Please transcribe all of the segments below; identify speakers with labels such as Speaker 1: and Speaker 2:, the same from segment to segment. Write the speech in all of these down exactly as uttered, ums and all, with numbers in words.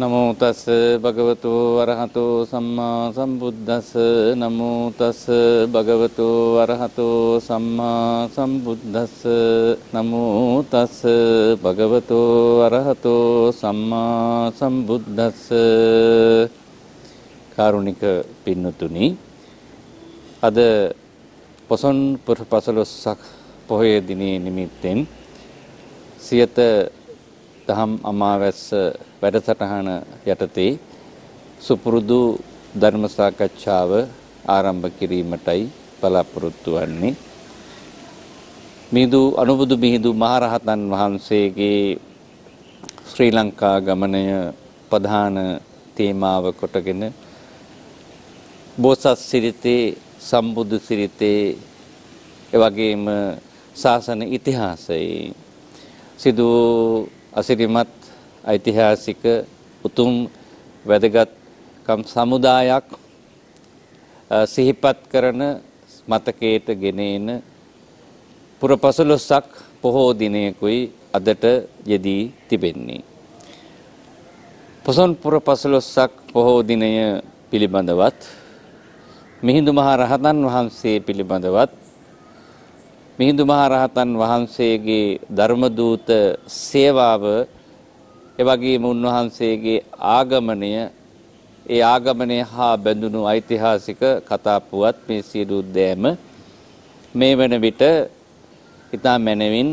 Speaker 1: නමෝ තස් භගවතු වරහතු සම්මා සම්බුද්දස්ස නමෝ තස් භගවතු වරහතු සම්මා සම්බුද්දස්ස නමෝ තස් භගවතු වරහතු සම්මා සම්බුද්දස්ස. කාරුණික පින්නතුනි, අද පොසොන් පුර පසළොස්වක පොහොය දිනේ නිමිත්තෙන් සියත දහම් අමාවැස්ස වැඩසටහන යටතේ සුපුරුදු ධර්ම සාකච්ඡාව ආරම්භ කිරීමටයි බලාපොරොත්තු වන්නේ. මිහිඳු අනුබුදු මිහිඳු මහරහතන් වහන්සේගේ ශ්‍රී ලංකා ගමනය ප්‍රධාන තේමාව කොටගෙන බෝසත් සිරිතේ, සම්බුදු සිරිතේ, එවැගේම ශාසන ඉතිහාසයේ සිදු අසිරිමත් ඓතිහාසික උතුම් වැදගත්කම් සමුදායක් සිහිපත් කරන මතකයට ගෙනෙන පුර පසළොස්වක පොහෝ දිනයකුයි අදට යෙදී තිබෙන්නේ. පොසොන් පුර පසළොස්වක පොහෝ දිනය පිළිබඳවත්, මිහිඳු මහ රහතන් වහන්සේ පිළිබඳවත්, මිහිඳු මහ රහතන් වහන්සේගේ ධර්මදූත සේවාව, එවැගේම උන්වහන්සේගේ ආගමනය, ඒ ආගමනය හා බැඳුණු ඓතිහාසික කතා පුවත් මේ සියලු දෑම මේ වන විට ඉතා මැනවින්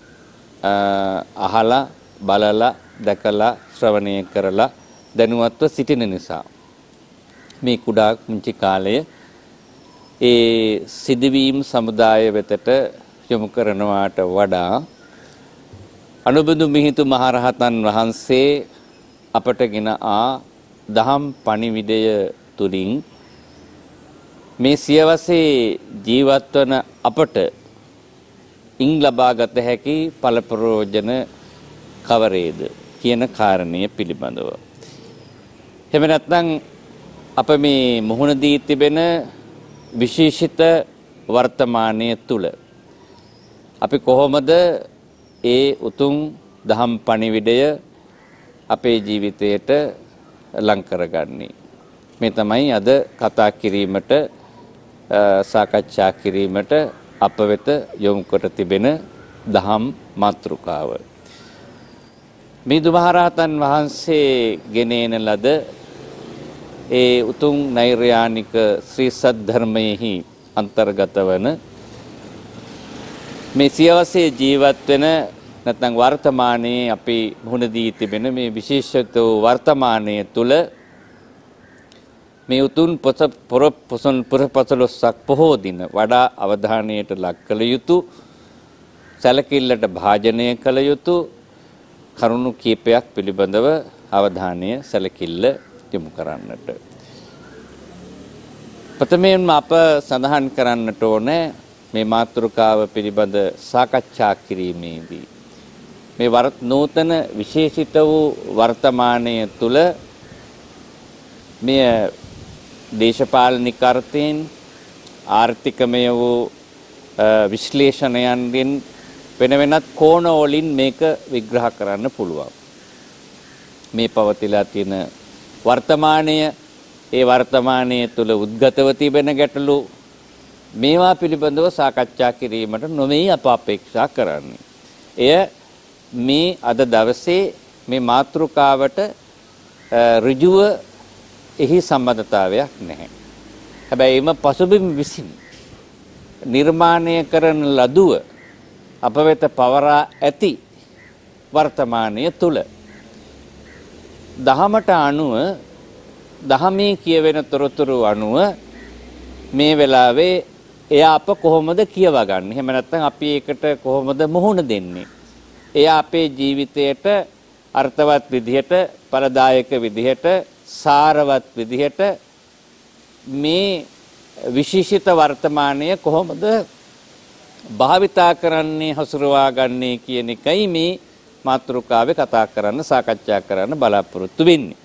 Speaker 1: අහලා, බලලා, දැකලා, ශ්‍රවණය කරලා දැනුවත්ව සිටින නිසා මේ කුඩා කුංචි කාලය ඒ සිදුවීම් සමුදාය වෙතට යොමු කරනවාට වඩා අනුබුදු මිහිඳු මහරහතන් වහන්සේ අපට ගෙන ආ දහම් පණිවිඩය තුලින් මේ සියවසේ ජීවත් වන අපට ඉන් ලබාගත හැකි ඵල ප්‍රයෝජන කවරේද කියන කාරණය පිළිබඳව. එහෙම නැත්නම් අප මේ මුහුණ දී තිබෙන විශේෂිත වර්තමානයේ තුල අපි කොහොමද ඒ උතුම් දහම් පණිවිඩය අපේ ජීවිතයට ලං කරගන්නේ? මේ තමයි අද කතා කිරීමට, සාකච්ඡා කිරීමට අප වෙත යොමු කොට තිබෙන දහම් මාතෘකාව. මිහිඳු මහරහතන් වහන්සේ ගෙනෙන ලද ඒ උතුම් නෛර්යානික ශ්‍රී සද්ධර්මයෙහි අන්තර්ගත වන මේ සියවසේ ජීවත් වෙන නැත්නම් වර්තමානයේ අපි මුහුණ දී තිබෙන මේ විශේෂිත වර්තමානයේ තුල මේ උතුම් පොසොන් පුර පසළොස්වක පොහෝ දින වඩා අවධානයට ලක් කළ යුතු, සැලකිල්ලට භාජනය කළ යුතු කරුණු කීපයක් පිළිබඳව අවධානය සැලකිල්ල යොමු කරන්නට. ප්‍රථමයෙන්ම අප සඳහන් කරන්නට ඕනේ මේ මාතෘකාව පිළිබඳ සාකච්ඡා කිරීමේදී මේ වර්ත නූතන විශේෂිත වූ වර්තමානයේ තුල මේ දේශපාලනික අර්ථයෙන්, ආර්ථිකමය වූ විශ්ලේෂණයන්ගෙන් වෙන වෙනත් කෝණ වලින් මේක විග්‍රහ කරන්න පුළුවන්. මේ පවතිලා තියෙන වර්තමානය, ඒ වර්තමානයේ තුල උද්ගතව තිබෙන ගැටලු, මේවා පිළිබඳව සාකච්ඡා කිරීමට නොමෙයි අප අපේක්ෂා කරන්නේ. එය මේ අද දවසේ මේ මාතෘකාවට ඍජුව එහි සම්බන්ධතාවයක් නැහැ. හැබැයි එම පසුබිම් විසින් නිර්මාණය කරන ලදුව අප වෙත පවරා ඇති වර්තමානය තුල දහමට අනුව, දහමේ කියවෙන තොරතුරු අනුව මේ වෙලාවේ එයා අප කොහොමද කියවා ගන්න? එහෙම නැත්නම් අපි ඒකට කොහොමද මුහුණ දෙන්නේ? එයා අපේ ජීවිතයට අර්ථවත් විදිහට, ඵලදායක විදිහට, සාරවත් විදිහට මේ විශේෂිත වර්තමානය කොහොමද භාවිතා කරන්නේ, හසුරවා ගන්නේ කියන එකයි මේ මාතෘකාවේ කතා කරන්න, සාකච්ඡා කරන්න බලාපොරොත්තු වෙන්නේ.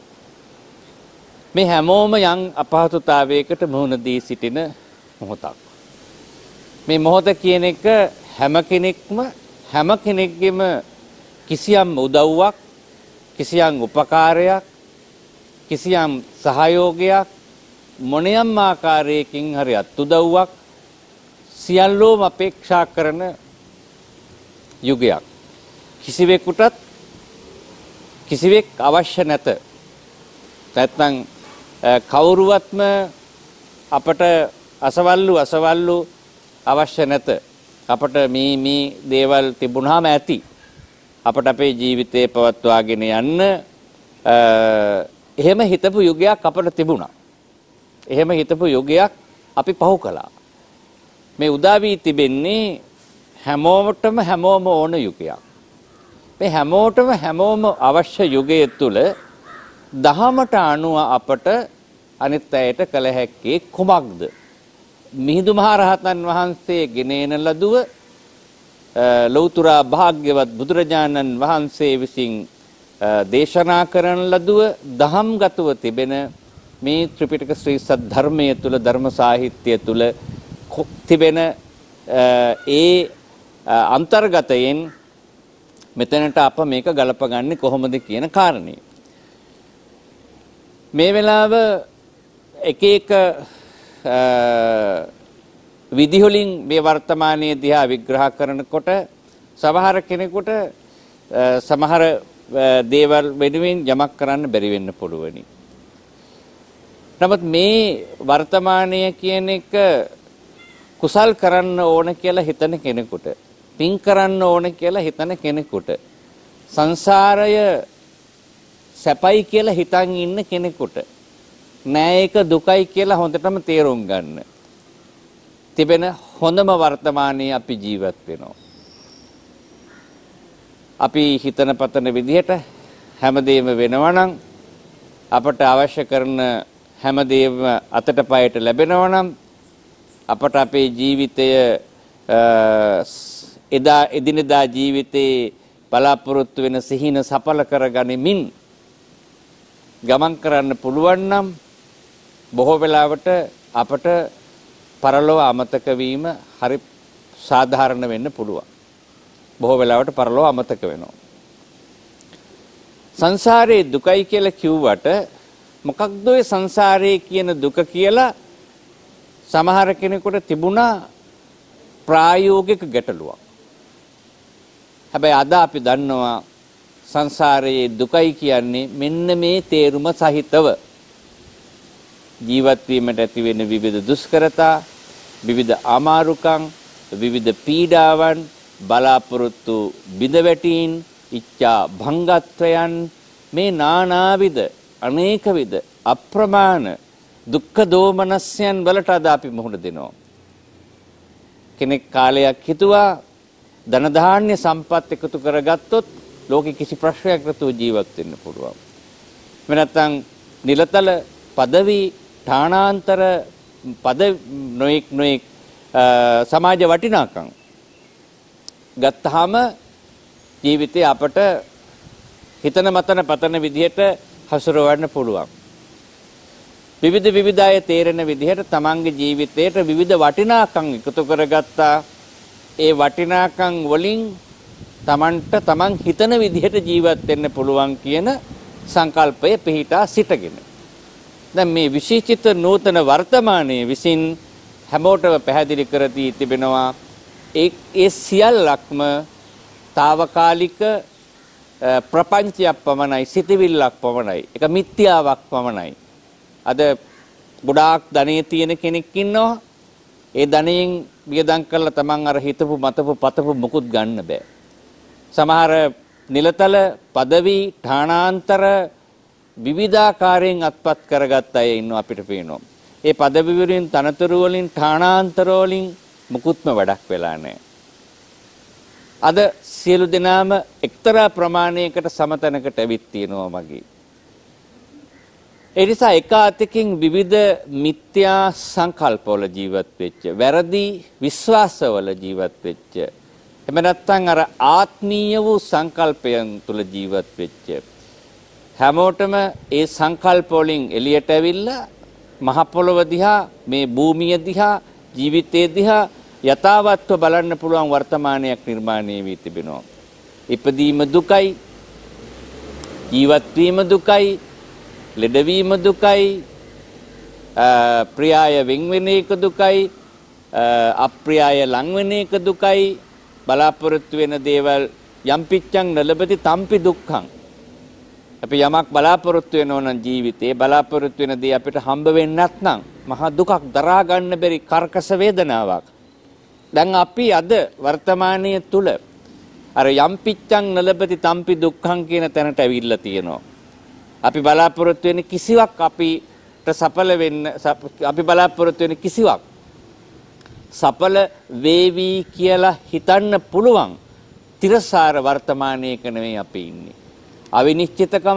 Speaker 1: මේ හැමෝම යම් අපහසුතාවයකට මුහුණ දී සිටින මොහොතක්. මේ මොහොත කියන එක හැම කෙනෙක්ම, හැම කෙනෙක්ගේම කිසියම් උදව්වක්, කිසියම් උපකාරයක් කිසියම් සහයෝගයක් මොනියම් ආකාරයකින් හරි අත්උදව්වක් සියල්ලෝම අපේක්ෂා කරන යුගයක්. කිසිවෙකුටත් කිසිවෙක් අවශ්‍ය නැත. නැත්නම් කවුරුවත්ම අපට අසවල්ලු අසවල්ලු අවශ්‍ය නැත. අපට මේ මේ දේවල් තිබුණාම ඇති. අපට අපේ ජීවිතේ පවත්වාගෙන යන්න එහෙම හිතපු යුගයක් අපට තිබුණා. එහෙම හිතපු යුගයක් අපි පහු කළා. මේ උදා වී තිබෙන්නේ හැමෝටම හැමෝම ඕන යුගයක්. මේ හැමෝටම හැමෝම අවශ්‍ය යුගයේ තුල දහමට අනුව අපට අනිත් අයට කළ හැක්කේ කුමක්ද? මිහිඳු මහරහතන් වහන්සේ ගෙනෙන ලදුව ලෞතර භාග්‍යවත් බුදුරජාණන් වහන්සේ විසින් දේශනා කරන ලදුව දහම්ගතව තිබෙන මේ ත්‍රිපිටක ශ්‍රී සද්ධර්මයේ තුල ධර්ම සාහිත්‍යය තුල තිබෙන ඒ අන්තර්ගතයෙන් මෙතනට අප මේක ගලපගන්නේ කොහොමද කියන කාරණේ. මේ වෙලාව එක එක විදිහවලින් මේ වර්තමානයේ දිහා විග්‍රහ කරනකොට සමහර කෙනෙකුට සමහර දේවල් වෙනුවෙන් යමක් කරන්න බැරි වෙන්න පුළුවනි. නමුත් මේ වර්තමානය කියන එක කුසල් කරන්න ඕන කියලා හිතන කෙනෙකුට, පින් කරන්න ඕන කියලා හිතන කෙනෙකුට, සංසාරය සැපයි කියලා හිතන් ඉන්න කෙනෙකුට නෑ ඒක දුකයි කියලා හොඳටම තේරුම් ගන්න තිබෙන හොඳම වර්තමානයේ අපි ජීවත් වෙනවා. අපි හිතන පතන විදිහට හැමදේම වෙනවා නම් අපට අවශ්‍ය කරන හැමදේම අතට පයට ලැබෙනවා නම් අපට අපේ ජීවිතය එදා එදිනෙදා ජීවිතේ බලාපොරොත්තු වෙන සිහින සඵල කරගනිමින් ගමන් කරන්න පුළුවන් නම් බොහෝ වෙලාවට අපට පරලොව අමතක වීම හරි සාධාරණ වෙන්න පුළුවන්. බොහෝ වෙලාවට පරලොව අමතක වෙනවා. සංසාරේ දුකයි කියලා කිව්වට මොකක්ද ඒ සංසාරේ කියන දුක කියලා සමහර කෙනෙකුට තිබුණා ප්‍රායෝගික ගැටලුවක්. හැබැයි අද අපි දන්නවා සංසාරයේ දුකයි කියන්නේ මෙන්න මේ තේරුම සහිතව ජීවත් වීමට ඇති වෙන විවිධ දුෂ්කරතා, විවිධ අමාරුකම්, විවිධ පීඩාවන්, බලාපොරොත්තු බිඳවැටීම්, ඉච්ඡා භංගත්වයන් මේ නානාවිද අනේකවිද අප්‍රමාණ දුක්ඛ දෝමනස්යන් වලට අද අපි මුහුණ දෙනවා. කෙනෙක් කාලයක් හිතුවා ධන ධාන්‍ය සම්පත් එකතු කරගත්තොත් ලෝකෙ කිසි ප්‍රශ්නයක් නැතුව ජීවත් වෙන්න පුළුවන්. එහෙම නැත්නම් නිලතල পদවි ඨානාන්තර පද නොඑක් නොඑක් සමාජ වටිනාකම් ගත්තාම ජීවිතේ අපට හිතන මතන පතන විදිහට හසුරවන්න පුළුවන්. විවිධ විවිධ අය තේරෙන විදිහට තමන්ගේ ජීවිතයට විවිධ වටිනාකම් එකතු කරගත්තා. ඒ වටිනාකම් වලින් තමන්ට තමන් හිතන විදිහට ජීවත් වෙන්න පුළුවන් කියන සංකල්පය පිහිටා සිටගෙන. දැන් මේ විශේෂිත නූතන වර්තමානයේ විසින් හැමෝටම පැහැදිලි කර දී තිබෙනවා ඒ ඒ සියල්ලක්ම తాවකාලික ප්‍රපංචයක් පමණයි, සිතවිල්ලක් පමණයි, ඒක මිත්‍යාවක් පමණයි. අද ගොඩාක් ධනෙ තියෙන කෙනෙක් ඉන්නවා. ඒ ධනෙන් වියදම් කරලා තමන් අර හිතපු මතපු පතපු මුකුත් ගන්න බෑ. සමහර නිලතල পদවි ඨානාන්තර විවිධාකාරයෙන් අත්පත් කරගත් අය ඉන්නවා අපිට පේනවා. ඒ পদවි වලින් තනතුරු වලින් ඨානාන්තර වලින් මුකුත්ම වැඩක් වෙලා නැහැ. අද සියලු දෙනාම එක්තරා ප්‍රමාණයකට සමතනකට ඇවිත් තියෙනවා මගේ. ඒ නිසා එක අතකින් විවිධ මිත්‍යා සංකල්පවල ජීවත් වෙච්ච, වැරදි විශ්වාසවල ජීවත් වෙච්ච, එහෙම නැත්නම් අර ආත්මීය වූ සංකල්පයන් තුල ජීවත් වෙච්ච හැමෝටම ඒ සංකල්ප වලින් එළියට ඇවිල්ලා මහ පොළොව දිහා, මේ භූමිය දිහා, ජීවිතය දිහා යථාවත්ව බලන්න පුළුවන් වර්තමානයක් නිර්මාණය වී තිබෙනවා. ඉපදීම දුකයි, ජීවත් වීම දුකයි, ලෙඩවීම දුකයි, ප්‍රියාය වෙන් වෙන එක දුකයි, අප්‍රියාය ලං වෙන එක දුකයි, බලාපොරොත්තු වෙන දේවල් යම් පිච්ඡං නලබති තම්පි දුක්ඛං. අපි යමක් බලාපොරොත්තු වෙනවා නම් ජීවිතේ බලාපොරොත්තු වෙන දේ අපිට හම්බ වෙන්නේ නැත්නම් මහා දුකක් දරා ගන්න බැරි කර්කශ වේදනාවක්. දැන් අපි අද වර්තමානයේ තුල අර යම් පිච්ඡං නලබති තම්පි දුක්ඛං කියන තැනට ඇවිල්ලා තියෙනවා. අපි බලාපොරොත්තු වෙන කිසිවක් අපිට සඵල වෙන්න අපි බලාපොරොත්තු වෙන කිසිවක් සඵල වේවි කියලා හිතන්න පුළුවන් තිරසාර වර්තමානයක නෙවෙයි අපි ඉන්නේ. අවිනිශ්චිතකම,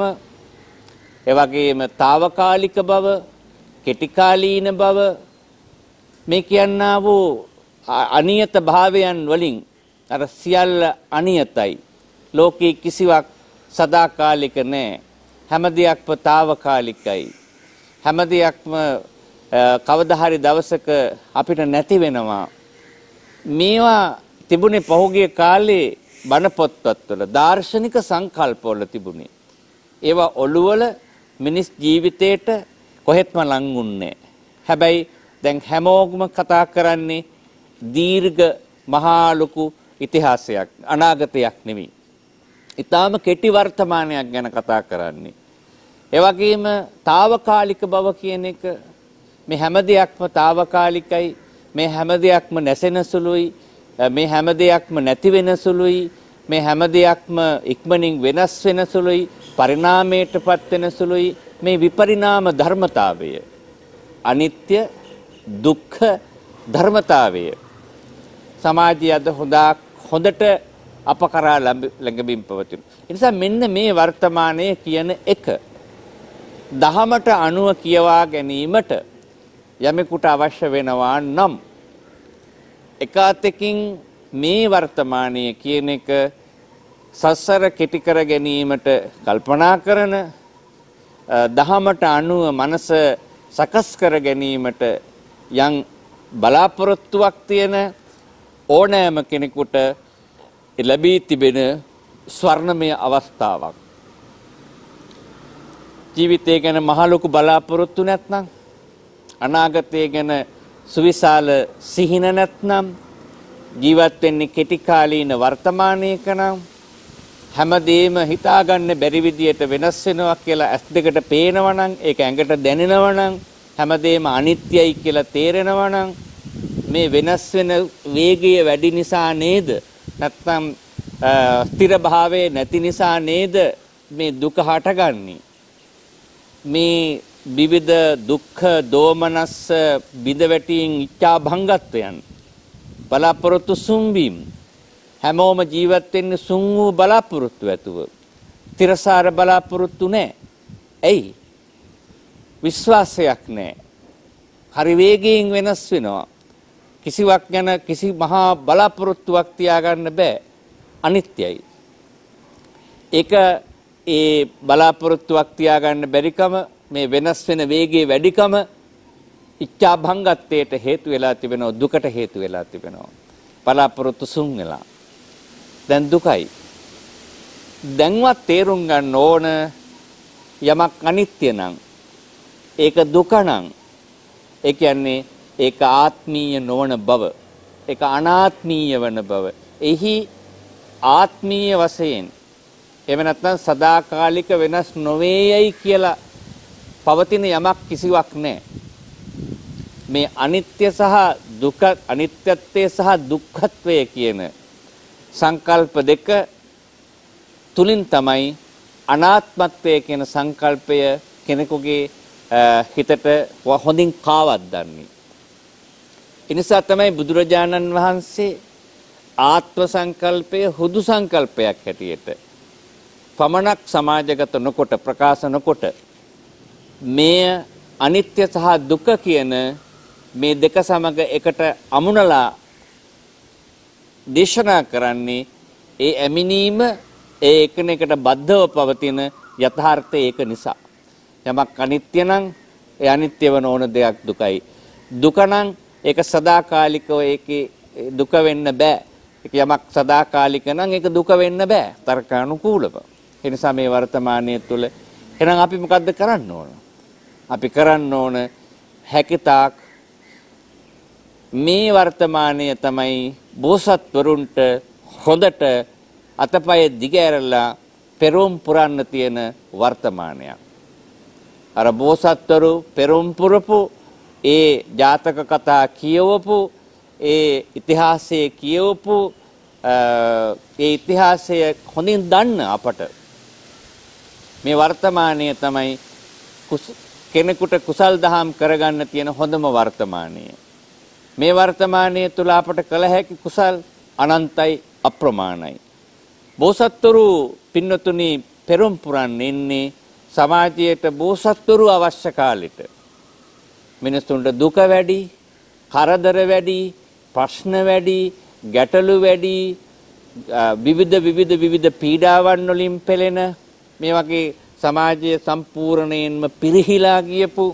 Speaker 1: එවැගේම తాවකාලික බව, කෙටිකාලීන බව, මේ කියන්නා වූ අනියත භාවයන් වලින් අර සියල්ල අනියතයි. ලෝකේ කිසිවක් සදාකාලික නැහැ. හැම දෙයක්ම తాවකාලිකයි. හැම දෙයක්ම කවදා හරි දවසක අපිට නැති වෙනවා. මේවා තිබුණේ පහුගිය කාලේ බණ පොත්වල දාර්ශනික සංකල්පවල තිබුණේ. ඒවා ඔළුවල මිනිස් ජීවිතේට කොහෙත්ම ලංගුන්නේ. හැබැයි දැන් හැමෝගම කතා කරන්නේ දීර්ඝ මහා ලොකු ඉතිහාසයක්, අනාගතයක් නෙවෙයි. ඊටාම කෙටි වර්තමානයක් ගැන කතා කරන්නේ. ඒ වගේම తాවකාලික බව කියන එක, මේ හැම දෙයක්ම తాවකාලිකයි, මේ හැම දෙයක්ම නැසෙන සුළුයි, මේ හැම දෙයක්ම නැති වෙන සුළුයි, මේ හැම දෙයක්ම ඉක්මනින් වෙනස් වෙන සුළුයි, පරිණාමයටපත් වෙන සුළුයි. මේ විපරිණාම ධර්මතාවය, අනිත්‍ය දුක්ඛ ධර්මතාවය සමාජය අද හොඳක් හොඳට අප කරා ළඟමින් පවතින. ඒ නිසා මෙන්න මේ වර්තමානයේ කියන එක දහමට අනුව කියවා ගැනීමට යමෙකුට අවශ්‍ය වෙනවා නම් එකාතකින් මේ වර්තමානයේ කියන එක සසර කෙටි කර ගැනීමට කල්පනා කරන, දහමට අනුව මනස සකස් කර ගැනීමට යම් බලාපොරොත්තුවක් තියෙන ඕනෑම කෙනෙකුට ලැබී තිබෙන ස්වර්ණමය අවස්ථාවක්. ජීවිතය ගැන මහ ලොකු බලාපොරොත්තු නැත්නම්, අනාගතය ගැන සුවිශාල සිහින නැත්නම්, ජීවත් වෙන්නේ කෙටි කාලීන වර්තමානයක නම්, හැමදේම හිතාගන්න බැරි විදියට වෙනස් වෙනවා කියලා ඇස් දෙකට පේනවා නම්, ඒක ඇඟට දැනෙනවා නම්, හැමදේම අනිත්‍යයි කියලා තේරෙනවා නම්, මේ වෙනස් වෙන වේගය වැඩි නිසා නේද, නැත්නම් ස්ථිර භාවයේ නැති නිසා නේද මේ දුක හටගන්නේ? මේ විවිධ දුක්ඛ දෝමනස්ස බිඳවැටීම් ඉච්ඡා භංගත්වයන්, බලාපොරොත්තු සුන්වීම, හැමෝම ජීවත් වෙන්නේ සුන් වූ බලාපොරොත්තු ඇතුව. තිරසාර බලාපොරොත්තු නැහැ. ඇයි? විශ්වාසයක් නැහැ. හරි වේගයෙන් වෙනස් වෙනවා. කිසිවක් ගැන කිසි මහා බලාපොරොත්තුවක් තියාගන්න බෑ. අනිත්‍යයි. ඒක ඒ බලාපොරොත්තුවක් තියාගන්න බැරිකම, මේ වෙනස් වෙන වේගයේ වැඩිකම ඉච්ඡා භංගත්වයට හේතු වෙලා තිබෙනවා, දුකට හේතු වෙලා තිබෙනවා. බලාපොරොත්තු සුන් වෙලා. දැන් දුකයි. දැන්වත් තේරුම් ගන්න ඕන යමක් අනිත්‍ය නම්, ඒක දුක නම්, ඒ කියන්නේ ඒක ආත්මීය නොවන බව, ඒක අනාත්මීය වන බව. එහි ආත්මීය වශයෙන් එහෙම නැත්නම් සදාකාලික වෙනස් නොවේයයි කියලා පවතින යමක් කිසිවක් නැහැ. මේ අනිත්‍ය සහ දුක, අනිත්‍යත්වය සහ දුක්ඛත්වය කියන සංකල්ප දෙක තුලින් තමයි අනාත්මත්වය කියන සංකල්පය කෙනෙකුගේ හිතට හොඳින් කාවද්දන්නේ. ඒ නිසා තමයි බුදුරජාණන් වහන්සේ ආත්ම සංකල්පය හුදු සංකල්පයක් හැටියට පමණක් සමාජගත නොකොට, ප්‍රකාශ නොකොට, මේ අනිත්‍ය සහ දුක කියන මේ දෙක සමග එකට අමුණලා දේශනා කරන්නේ ඒ ඇමිනීම, ඒ එකිනෙකට බද්ධව පවතින යථාර්ථය ඒක නිසා. යමක් අනිත්‍ය නම් ඒ අනිත්‍ය වන ඕන දෙයක් දුකයි. දුක නම් ඒක සදාකාලිකව ඒකේ දුක වෙන්න බෑ. ඒක යමක් සදාකාලික නම් ඒක දුක වෙන්න බෑ තර්කානුකූලව. ඒ නිසා මේ වර්තමානයේ තුල එහෙනම් අපි මොකද්ද කරන්න ඕන? අපි කරන්න ඕන හැකිතාක් මේ වර්තමානයේ තමයි බෝසත්වරුන්ට හොඳට අතපය දිගෑරලා පෙරම් පුරන්න තියෙන වර්තමානයක්. අර බෝසත්වරු පෙරම් පුරපු ඒ ජාතක කතා කියවපු ඒ ඉතිහාසයේ කියවපු ඒ ඉතිහාසය හොඳින් දන්න අපට මේ වර්තමානයේ තමයි කෙනෙකුට කුසල් දහම් කරගන්න තියෙන හොඳම වර්තමානය. මේ වර්තමානයේ තුල අපට කළ හැකි කුසල් අනන්තයි අප්‍රමාණයි. බෝසත්වරු පින්නතුනි පෙරම් පුරන්නේ ඉන්නේ සමාජයට බෝසත්වරු අවශ්‍ය කාලෙට. මිනිසුන්ට දුක වැඩි, කරදර වැඩි, ප්‍රශ්න වැඩි, ගැටලු වැඩි, විවිධ විවිධ විවිධ පීඩාවන් වලින් පෙළෙන මේ වගේ සමාජයේ සම්පූර්ණයෙන්ම පිරිහිලා ගියපු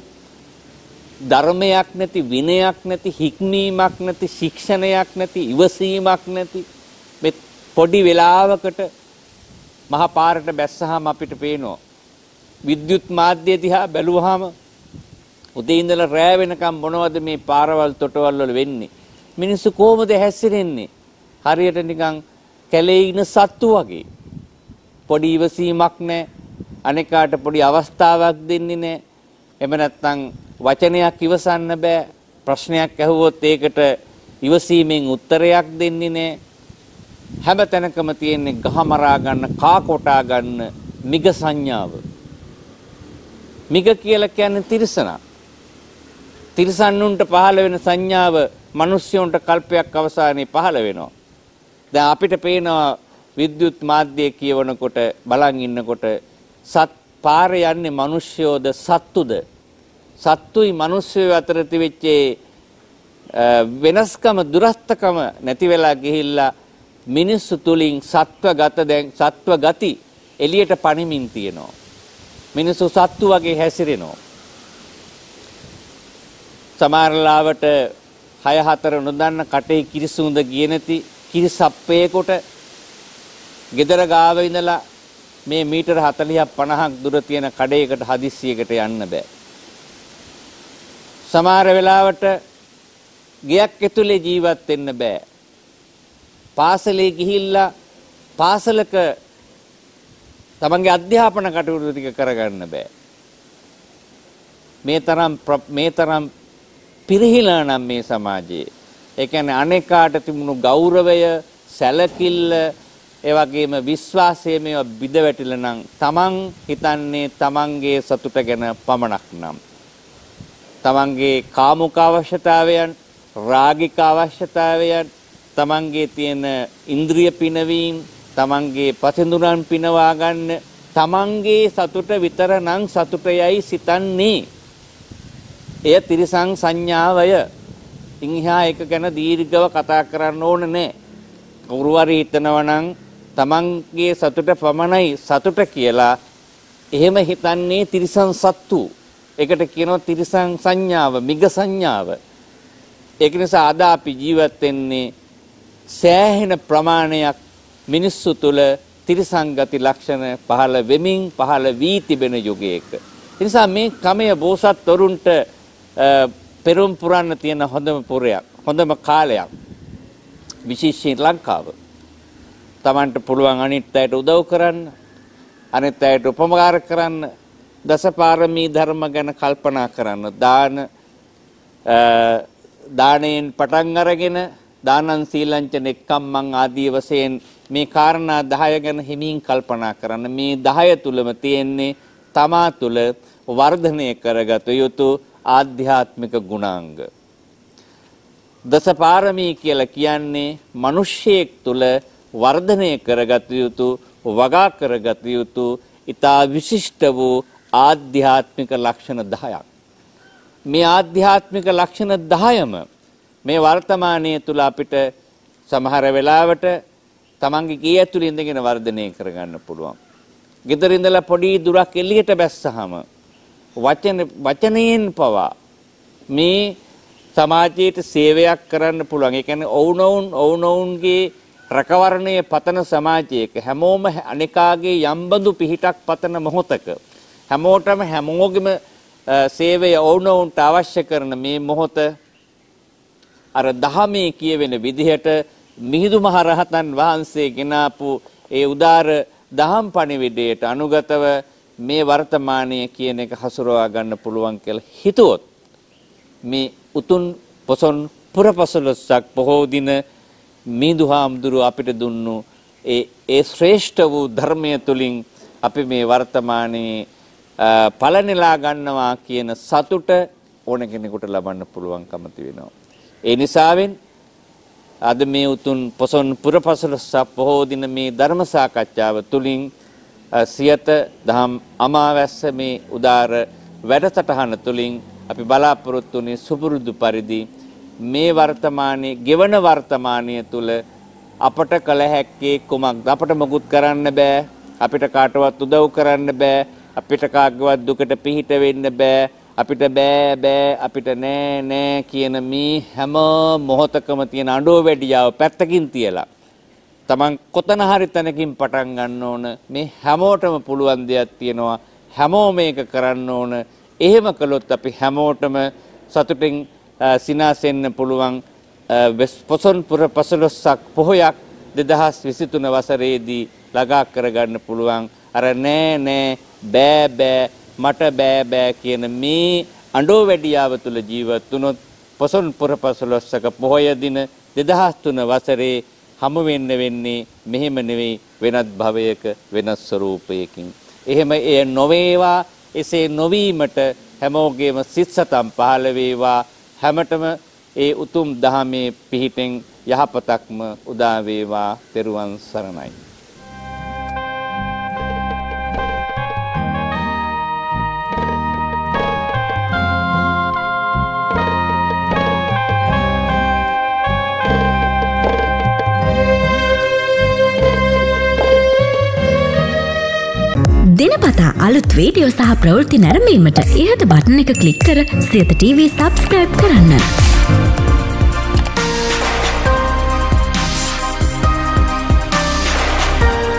Speaker 1: ධර්මයක් නැති, විනයක් නැති, හික්මීමක් නැති, ශික්ෂණයක් නැති, ඉවසීමක් නැති මේ පොඩි වෙලාවකට මහා පාරට බැස්සහම අපිට පේනවා විද්‍යුත් මාධ්‍ය දිහා බැලුවාම උදේ ඉඳලා රෑ වෙනකම් මොනවද මේ පාරවල් තොටවල් වල වෙන්නේ? මිනිස්සු කොහොමද හැසිරෙන්නේ? හරියට නිකන් කැලේ ඉන සත්තු වගේ. පොඩි ඉවසීමක් නැහැ. අනිකාට පොඩි අවස්ථාවක් දෙන්නේ නැහැ. එහෙම නැත්නම් වචනයක් ඉවසන්න බෑ. ප්‍රශ්නයක් ඇහුවොත් ඒකට ඉවසීමෙන් උත්තරයක් දෙන්නේ නැහැ. හැම තැනකම තියෙන්නේ ගහමරා ගන්න, කා කොටා ගන්න මිග සංඥාව. මිග කියලා කියන්නේ තිරිසනා. තිරිසන්නුන්ට පහළ වෙන සංඥාව මිනිස්යන්ට කල්පයක් අවසානයේ පහළ වෙනවා. දැන් අපිට පේනවා විද්‍යුත් මාධ්‍ය කියවනකොට බලන් ඉන්නකොට සත් පාරේ යන්නේ මිනිස්යෝද සත්තුද? සත්තුයි මිනිස්යෝ අතර තිබෙච්ච වෙනස්කම දුරස්තකම නැති වෙලා ගිහිල්ලා මිනිස්සු තුලින් සත්වගත දැන් සත්ව ගති එළියට පනිමින් තියෙනවා. මිනිස්සු සත්තු වගේ හැසිරෙනවා. සමහරලාවට හය හතර නොදන්න කටේ කිරිසුඳ ගියේ නැති කිරිසප්පේකට ගෙදර ගාව ඉඳලා මේ මීටර හතළිහක් පනහක් දුර තියෙන කඩේකට හදිස්සියකට යන්න බෑ. සමහර වෙලාවට ගයක් ඇතුලේ ජීවත් වෙන්න බෑ. පාසලේ ගිහිල්ලා පාසලක තමන්ගේ අධ්‍යාපන කටයුතු ටික කරගන්න බෑ. මේ තරම් මේ තරම් පිරිහිලා නම් මේ සමාජයේ. ඒ කියන්නේ අනේකාට තිබුණු ගෞරවය, සැලකිල්ල, ඒ වගේම විශ්වාසය මේවා බිඳ වැටිලා නම් තමන් හිතන්නේ තමන්ගේ සතුට ගැන පමණක් නම්. තමන්ගේ කාමුක අවශ්‍යතාවයන්, රාගික අවශ්‍යතාවයන්, තමන්ගේ තියෙන ඉන්ද්‍රිය පිනවීම, තමන්ගේ පසිඳුරන් පිනවා ගන්න, තමන්ගේ සතුට විතර නම් සතුටයයි සිතන්නේ. එය තිරිසං සංඥාවය. ඉන්හා එක ගැන දීර්ඝව කතා කරන්න ඕන නෑ. කවුරු හරි හිතනවා නම් තමන්ගේ සතුට පමණයි සතුට කියලා, එහෙම හිතන්නේ තිරිසං සත්තු. ඒකට කියනවා තිරිසං සංඥාව, මිග සංඥාව. ඒක නිසා අද අපි ජීවත් වෙන්නේ සෑහෙන ප්‍රමාණයක් මිනිස්සු තුළ තිරිසංගති ලක්ෂණ පහළ වෙමින් පහළ වී තිබෙන යුගයක. ඒ නිසා මේ කමය බෝසත්වරුන්ට පෙරම් පුරන්න තියෙන හොඳම පුරයක්, හොඳම කාලයක්. විශේෂයෙන් ලංකාව. Tamanට පුළුවන් අනිත් අයට උදව් කරන්න, අනිත් අයට උපකාර කරන්න, දසපාරමී ධර්ම ගැන කල්පනා කරන්න. දාන දාණයෙන් පටන් අරගෙන දානං සීලංච නෙක්ඛම්මං ආදී වශයෙන් මේ කාරණා දහය ගැන හිමින් කල්පනා කරන්න. මේ දහය තුලම තියෙන්නේ තමා තුල වර්ධනය කරගත යුතු ආධ්‍යාත්මික ගුණාංග. දසපාරමී කියලා කියන්නේ මිනිස්සෙක් තුල වර්ධනය කරගත යුතු, වගා කරගත යුතු ඊතා විශිෂ්ට වූ ආධ්‍යාත්මික ලක්ෂණ දහයක්. මේ ආධ්‍යාත්මික ලක්ෂණ දහයම මේ වර්තමානයේ තුල අපිට සමහර වෙලාවට තමන්ගේ ගේ ඇතුළේ ඉඳගෙන වර්ධනය කරගන්න පුළුවන්. ගෙදර ඉඳලා පොඩි දුරක් එළියට බැස්සහම වචන වචනයෙන් පවා මේ සමාජයට සේවයක් කරන්න පුළුවන්. ඒ කියන්නේ ඔවුනොවුන් ඔවුනොවුන්ගේ රැකවරණයේ පතන සමාජයක හැමෝම අනිකාගේ යම්බඳු පිහිටක් පතන මොහොතක හැමෝටම හැමෝගෙම සේවය ඕනෝන්ට අවශ්‍ය කරන මේ මොහොත අර දහමේ කියවෙන විදිහට මිහිඳු මහ රහතන් වහන්සේ ගෙනාපු ඒ උදාර දහම් පණිවිඩයට අනුගතව මේ වර්තමානයේ කියන එක හසුරවා ගන්න පුළුවන් කියලා හිතුවොත් මේ උතුම් පොසොන් පුරපසළොස්වක පොහෝ දින මිහිඳු හාමුදුරුව අපිට දුන්නු ඒ ඒ ශ්‍රේෂ්ඨ වූ ධර්මය තුලින් අපි මේ වර්තමානයේ පළනෙලා ගන්නවා කියන සතුට ඕන කෙනෙකුට ලබන්න පුළුවන්කම තියෙනවා. ඒ නිසාවෙන් අද මේ උතුම් පොසොන් පුරපසළොස්වක පොහෝ දින මේ ධර්ම සාකච්ඡාව තුලින් සියත දහම් අමාවැස්ස මේ උදාර වැඩසටහන තුලින් අපි බලාපොරොත්තු වුණේ සුපුරුදු පරිදි මේ වර්තමානයේ ගෙවන වර්තමානයේ තුල අපට කළ හැක්කේ කුමක්ද? අපට මොකුත් කරන්න බෑ. අපිට කාටවත් උදව් කරන්න බෑ. අපිට කාගවත් දුකට පිහිට වෙන්න බෑ. අපිට බෑ බෑ අපිට නෑ නෑ කියන මේ හැම මොහොතකම තියෙන අඬෝ වැඩියාව පැත්තකින් තියලා තමන් කොතන හරි තැනකින් පටන් ගන්න ඕන. මේ හැමෝටම පුළුවන් දෙයක් තියෙනවා. හැමෝම මේක කරන්න ඕන. එහෙම කළොත් අපි හැමෝටම සතුටින් සිනාසෙන්න පුළුවන් පොසොන් පුරපසළොස්වක පොහොයක් දෙදහස් විසිතුන වසරේදී ළඟා කරගන්න පුළුවන්. අර නෑ නෑ බෑ බෑ මට බෑ බෑ කියන මේ අඬෝ වැඩියාව තුල ජීවත් වුණොත් පොසොන් පුරපසළොස්වක පොහොය දින දෙදහස් තුන වසරේ හමු වෙන්න වෙන්නේ මෙහෙම නෙවෙයි වෙනත් භවයක වෙනස් ස්වරූපයකින්. එහෙම එය නොවේවා. එසේ නොවීමට හැමෝගේම සිත් සතන් පහළ වේවා. හැමතෙම ඒ උතුම් දහමේ පිහිටෙන් යහපතක්ම උදා වේවා. තෙරුවන් සරණයි.
Speaker 2: දිනපතා අලුත් වීඩියෝ සහ ප්‍රවෘත්ති නැරඹීමට ඉහත බටන් එක ක්ලික් කර සියත ටීවී සබ්ස්ක්‍රයිබ් කරන්න.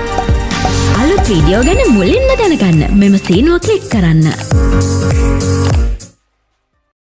Speaker 2: අලුත් වීඩියෝ ගැන මුලින්ම දැනගන්න මෙම සීනුව ක්ලික් කරන්න.